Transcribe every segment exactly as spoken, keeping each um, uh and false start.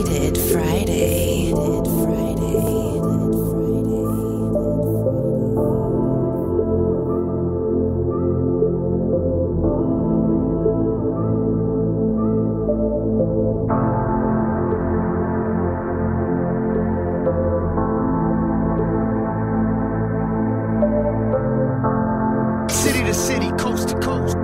Faded Friday. City to city, coast to coast.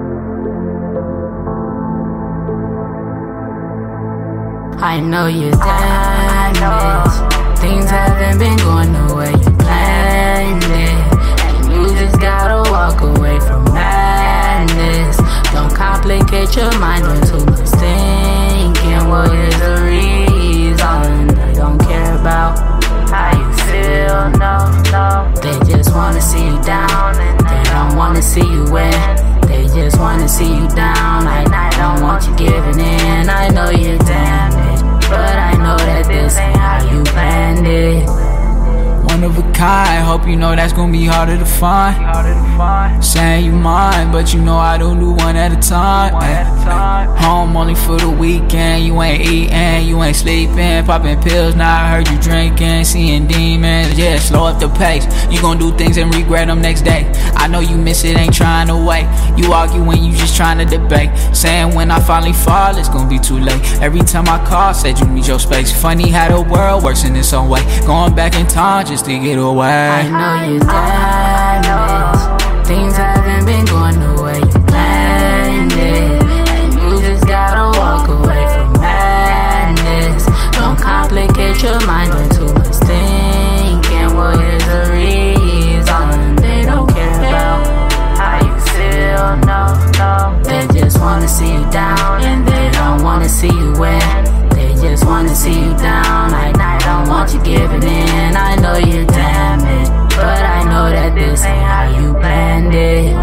I know you're damaged. Things haven't been going the way you planned it, and you just gotta walk away from madness. Don't complicate your mind with too much thinking. What is the reason? They don't care about how you feel, no, no. They just wanna see you down, and they don't wanna see you win. They just wanna see you down, and I don't want you giving in. I know you're damaged, but I know that this ain't how you planned it. One of a kind, hope you know that's gonna be harder to find. Saying you mine, but you know I don't do one at a time. Home only for the weekend, you ain't eating, you ain't sleeping, popping pills, now I heard you drinking, seeing demons. Yeah, slow up the pace, you gon' do things and regret them next day. I know you miss it, ain't trying to wait. You argue when you just trying to debate, saying when I finally fall, it's gonna be too late. Every time I call, said you need your space. Funny how the world works in its own way, going back in time just to get away. I know you're damaged. Things haven't been going the way you planned it, and you just gotta walk away from madness. Don't complicate your mind with too much thinking. What is the reason? They don't care about how you feel, no, no. They just wanna see you down, and they don't wanna see you win. They just wanna see you down, and I don't want you giving in. I know you're damaged, but I know that this ain't how you planned it.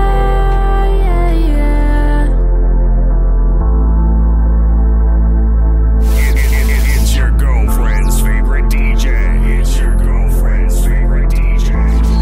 It's your girlfriend's favorite D J. It's your girlfriend's favorite D J.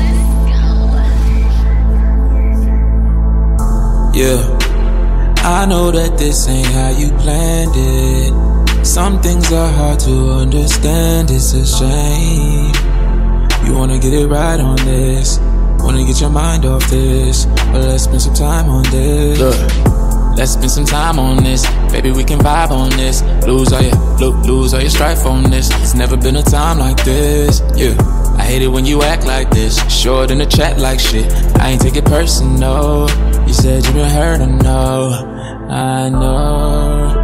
Yeah, I know that this ain't how you planned it. Some things are hard to understand, it's a shame. You wanna get it right on this, wanna get your mind off this, but let's spend some time on this. Look, let's spend some time on this, baby, we can vibe on this. Lose all your, lo lose all your strife on this. It's never been a time like this, yeah. I hate it when you act like this, short in the chat like shit. I ain't take it personal, you said you been hurt, I know, I know.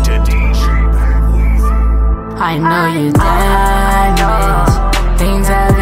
I know you're damaged. Things have